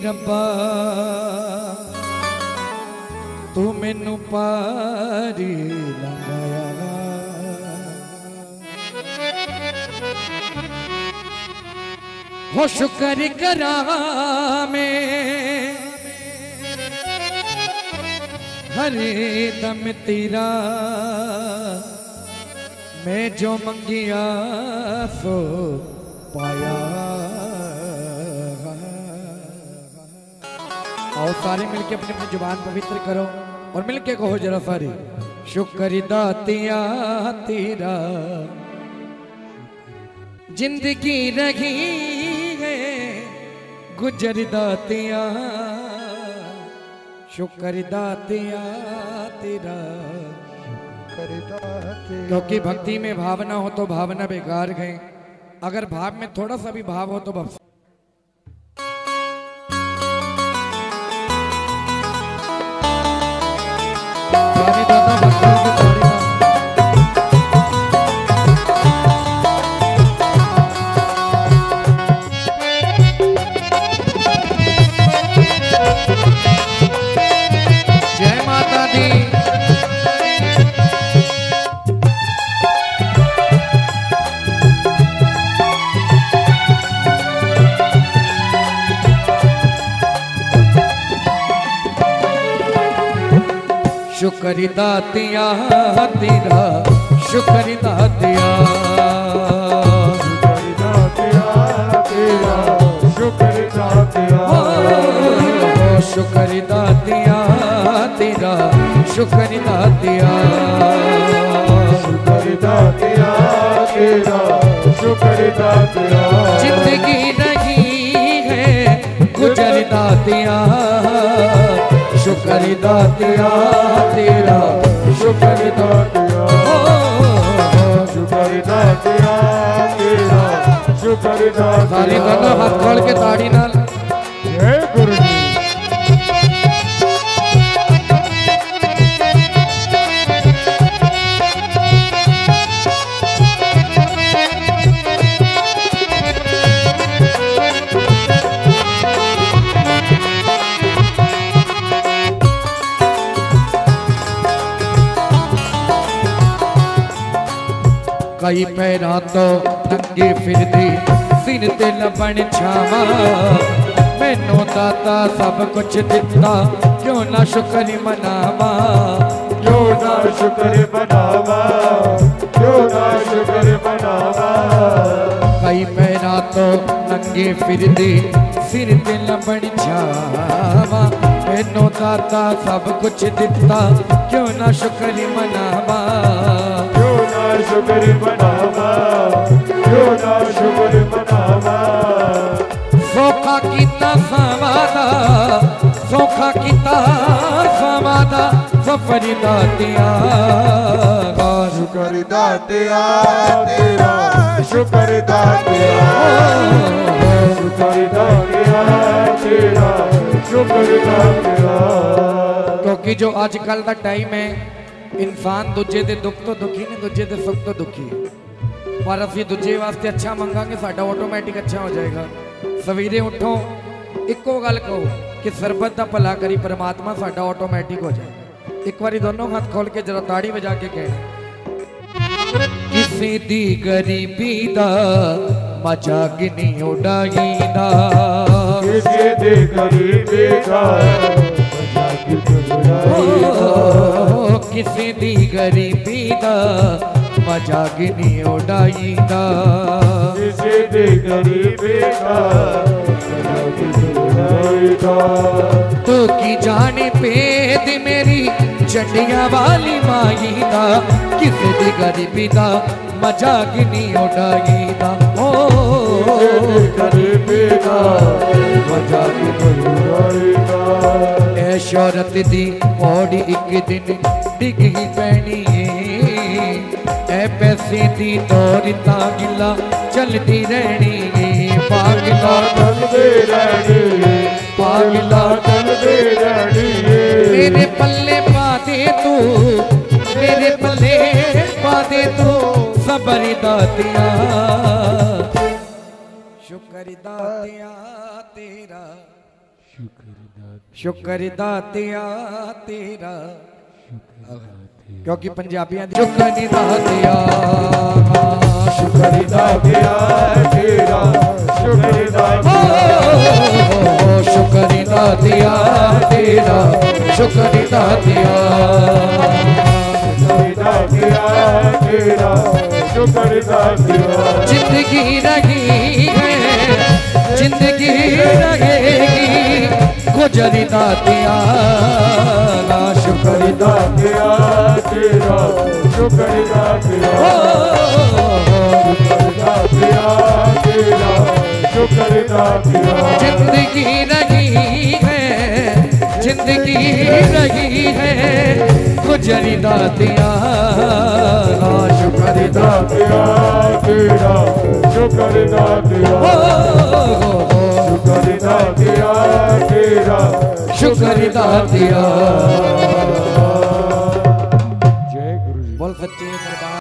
रब्बा तू मैनू पारी लंघाया हो शुक्र करा में हरे दम तेरा मैं जो मंगिया सो पाया। और सारे मिलके अपनी अपनी जुबान पवित्र करो और मिलके कहो जरा सारे शुक्र दातिया तेरा जिंदगी रही है गुजर दातिया शुक्र दातिया तेरा। क्योंकि भक्ति में भावना हो तो भावना बेकार गए, अगर भाव में थोड़ा सा भी भाव हो तो बस। जय माता दी। शुक्र दातिया तेरा शुक्र दातिया तेरा शुक्र दातिया शुक्र दातिया तेरा शुक्र दातिया शुक्र दातिया तेरा शुक्र दातिया जिंदगी नहीं है गुजर दातिया शुक्र दातिया तेरा शुक्र दातिया शुक्र दातिया तेरा शुक्र दातिया। सारे दोनों हाथ खोल के ताड़ी नाल जय गुरु जी। कई पैरा तो नंगे फिरदी सिर ते लबन छावा मैनू दाता सब कुछ दिता क्यों ना शुक्र मनावा क्यों ना शुक्र मनावा क्यों ना शुक्र मनावा। कई पैरा तो नंगे फिरदी सिर ते लबन छावा मैनू दाता सब कुछ दिता क्यों ना शुक्र मनावा शुक्र मनावा क्यों ना शुक्र मनावा। सौखा कीता समादा सौखा कीता समादा सफर दातिया शुक्र दातिया तेरा शुक्र दातिया शुक्र दातिया तेरा शुक्र दातिया। क्योंकि जो आजकल का टाइम है इंसान दूजे दे दुख तो दुखी ने दूजे दे सुख तो दुखी पर असी दूजे वास्ते अच्छा मंगांगे साडा ऑटोमैटिक अच्छा हो जाएगा। सवेरे उठो इको गल कहो कि सरबत का भला करी परमात्मा साडा ऑटोमैटिक हो जाएगा। एक बारी दोनों हाथ खोल के जरा ताड़ी बजा के कहना किसी दी गरीबी दा मजाक नहीं उड़ाईदा किसी दी गरीबी दा किसी दी गरीबी दा मजाक नहीं उड़ाईदा किसी दी गरीबी दा मजाक नहीं उड़ाईदा। तू की जाने पेद मेरी चंडिया वाली माई दा किसी दी गरीबी दा मजाक नहीं उड़ाईदा गरीबी दा मजाक नहीं उड़ाईदा। शौहरत दी पौड़ी एक दिन डिग ही पैनी है पैसे दी दौर गिला चलती रहनी पागला चलती रहनी पागला चलती रहनी। मेरे पल्ले पा दे तू मेरे पल्ले पा दे तू सबर दातिया शुक्र दातिया तेरा शुक्र दातिया तेरा, क्योंकि पंजाबियां दी शुक्र दातिया, शुक्र दातिया तेरा, शुक्र दातिया तेरा, शुक्र दातिया तेरा, शुक्र दातिया। जिंदगी रही है, जिंदगी रहेगी, गुजरी दातिया शुक्र दातिया तेरा, शुक्र दातिया तेरा, शुक्र दातिया। जिंदगी रही है, जिंदगी रही है, गुजरी दातिया शुक्र दातिया तेरा, शुक्र दातिया, शुक्र दातिया तेरा, शुक्र दातिया। जय गुरु जी। बोल सच्चे दरबार।